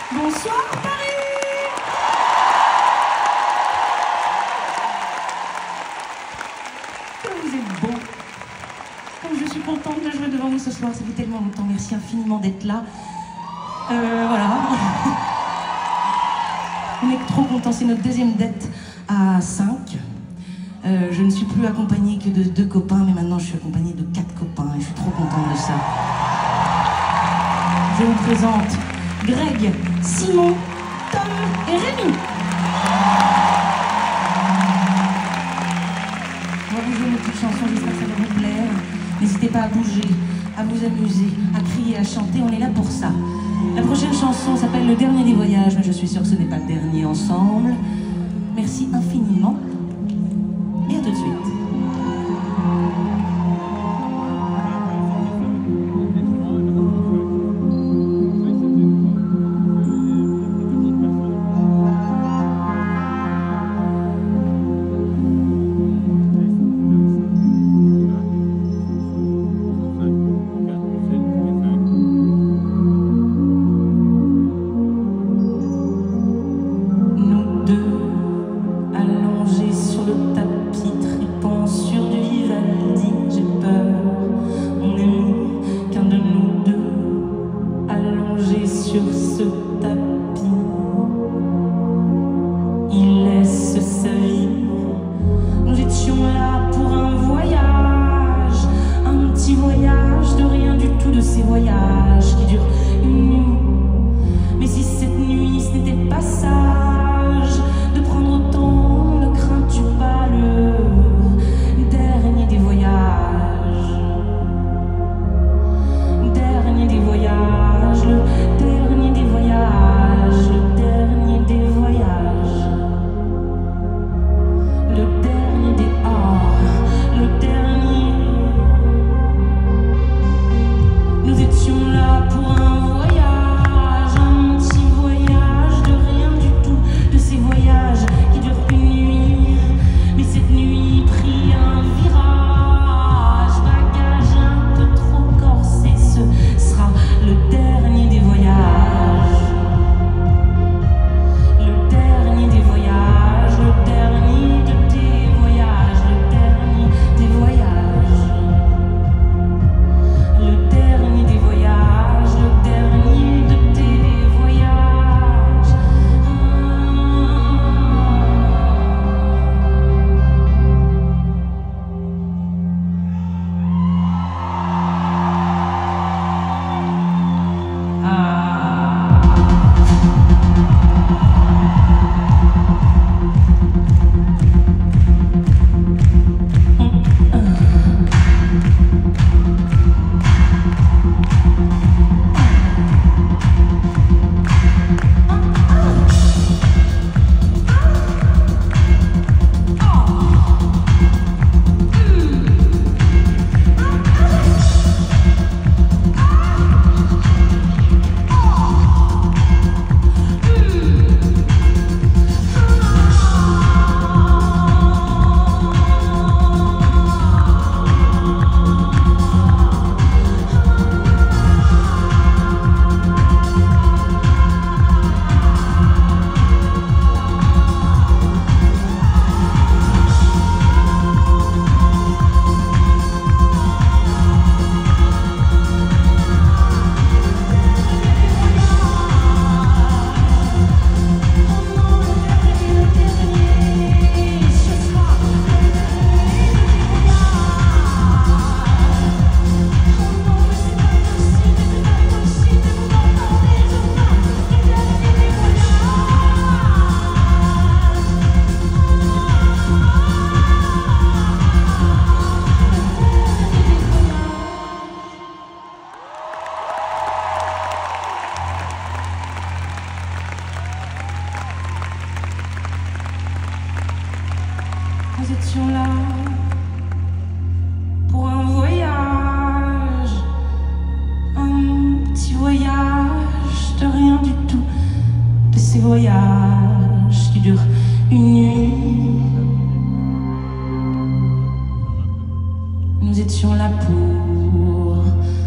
Bonsoir Paris. Comme vous êtes beau. Comme je suis contente de jouer devant vous ce soir, ça fait tellement longtemps. Merci infiniment d'être là. Voilà. On est trop contents, c'est notre deuxième date à 5. Je ne suis plus accompagnée que de 2 copains, mais maintenant je suis accompagnée de 4 copains et je suis trop contente de ça. Je vous présente Greg, Simon, Tom et Rémi. On va vous jouer une petite chanson, j'espère que ça va vous plaire. N'hésitez pas à bouger, à vous amuser, à crier, à chanter, on est là pour ça. La prochaine chanson s'appelle Le Dernier des Voyages, mais je suis sûre que ce n'est pas le dernier ensemble. Merci infiniment et à tout de suite. Sur ce tapis, il laisse sa vie. Nous étions là pour un voyage, un petit voyage de rien du tout, de ces voyages qui durent une nuit. Mais si cette nuit ce n'était pas sage de prendre autant, ne crains-tu pas le dernier des voyages? Dernier des voyages, le dernier des voyages, le dernier des voyages, le dernier des le dernier. Nous étions là pour un voyage, un petit voyage de rien du tout, de ces voyages qui durent une nuit. Mais cette nuit prit un virage, bagage un peu trop corsé, ce sera le dernier des voyages. Le dernier des voyages, le dernier de tes voyages, le dernier des voyages. Le dernier des voyages, le dernier de tes voyages. Nous étions là pour un voyage, un petit voyage de rien du tout, de ces voyages qui durent une nuit. Nous étions là pour